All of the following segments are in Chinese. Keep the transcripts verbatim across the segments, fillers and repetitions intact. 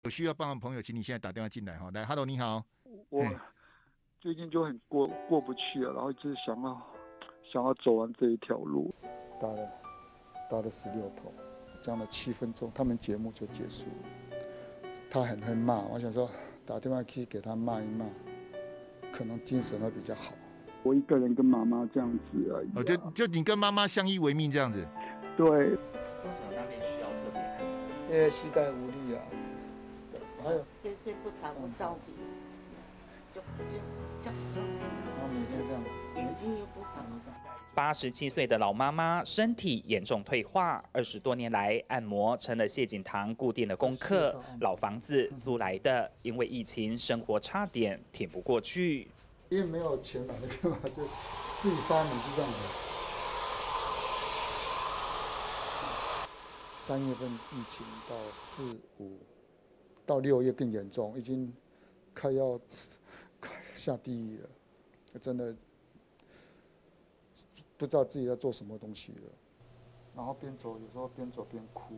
有需要帮忙的朋友，请你现在打电话进来哈。来 ，Hello， 你好。 我最近就很过过不去了，然后就是想要想要走完这一条路。打了打了十六头，讲了七分钟，他们节目就结束了。他很会骂，我想说打电话去给他骂一骂，可能精神会比较好。我一个人跟妈妈这样子而已、啊。 哦，就就你跟妈妈相依为命这样子。 对。 为什么那边需要特别看？ 因为膝盖无力啊。还有， 对对不打我照顾，就就就死了。 然后每天这样， 眼睛又不好了。 八十七岁的老妈妈身体严重退化，二十多年来按摩成了谢景堂固定的功课。老房子租来的，因为疫情生活差点挺不过去。 因为没有钱买那个嘛，就自己发明是这样的。三月份疫情到四五。到六月更严重，已经快要下地狱了，真的不知道自己在做什么东西了。然后边走，有时候边走边哭。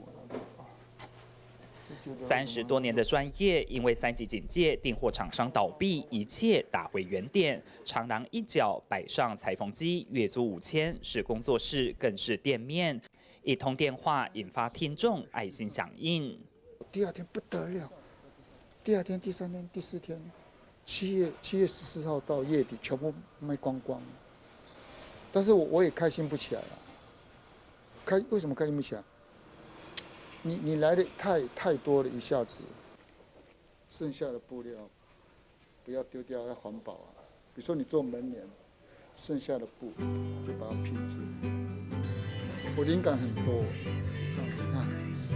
三十多年的专业，因为三级警戒，订货厂商倒闭，一切打回原点。长廊一角摆上裁缝机，月租五千，是工作室，更是店面。一通电话引发听众爱心响应。 第二天不得了，第二天、第三天、第四天，七月七月十四号到月底全部卖光光。但是我我也开心不起来了，开为什么开心不起来？你你来的太太多了，一下子，剩下的布料不要丢掉，要环保啊。比如说你做门帘，剩下的布就把它拼接。我灵感很多，这样子看。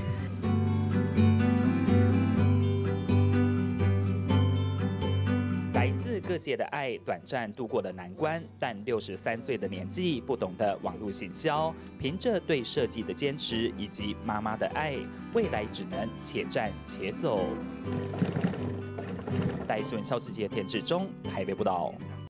各界的爱短暂度过了难关，但六十三岁的年纪不懂得网络行销，凭着对设计的坚持以及妈妈的爱，未来只能且战且走。带新闻消息节田志忠台北报道。